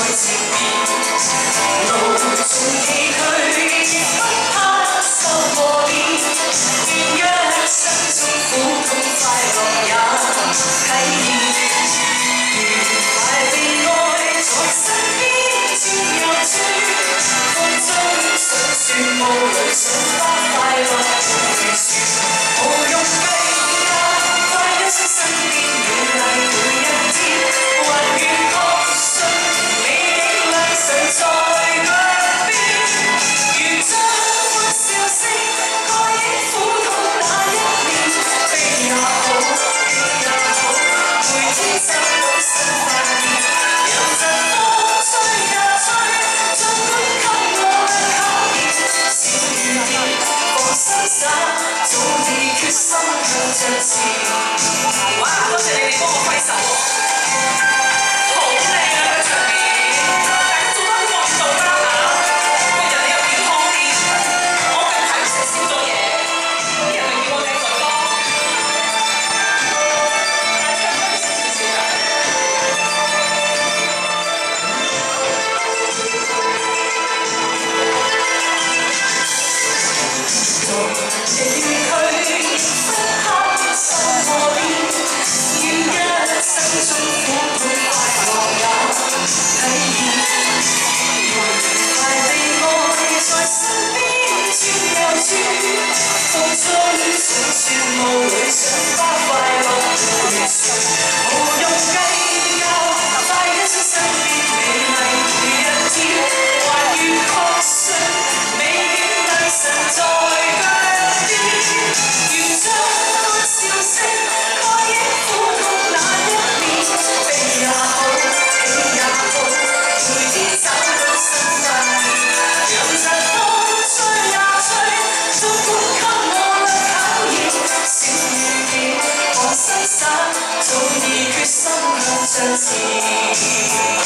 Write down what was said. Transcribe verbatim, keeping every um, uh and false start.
前面，路縱崎嶇，亦不怕受磨練。願一生中苦痛快樂也體驗，愉快地愛在身邊轉又轉，風中想說霧裏賞花快樂如雪，無用計較，快一生身邊美麗每一天，還願確信美景良辰在腳邊，如將歡笑聲蓋掩苦痛那一面，悲也好，喜也好，每天收到新發現，讓疾風吹也吹，儘管給我嘅考驗，小雨點放心灑，早已決心向着前。哇！多謝你哋幫我揮手喎，好靚啊個場面，大家做多啲運動啦嚇，個人你又健康啲。我近排食少咗嘢，啲人咪叫我繼續咯。但係唱歌都少少㗎。縱崎嶇，亦不怕受磨練，願一生中苦痛快樂也體驗，愉快地愛在身邊轉又轉，風中想說霧裏賞花快樂如雪，無用計較，快一生身邊美麗每一天，還願確信美景良辰在腳邊，願將歡笑聲蓋掩苦痛那一面，悲也好，喜也好，每天找到新發現，讓疾風吹也吹，儘管給我略考驗，小雨點放心灑，早已決心向着前。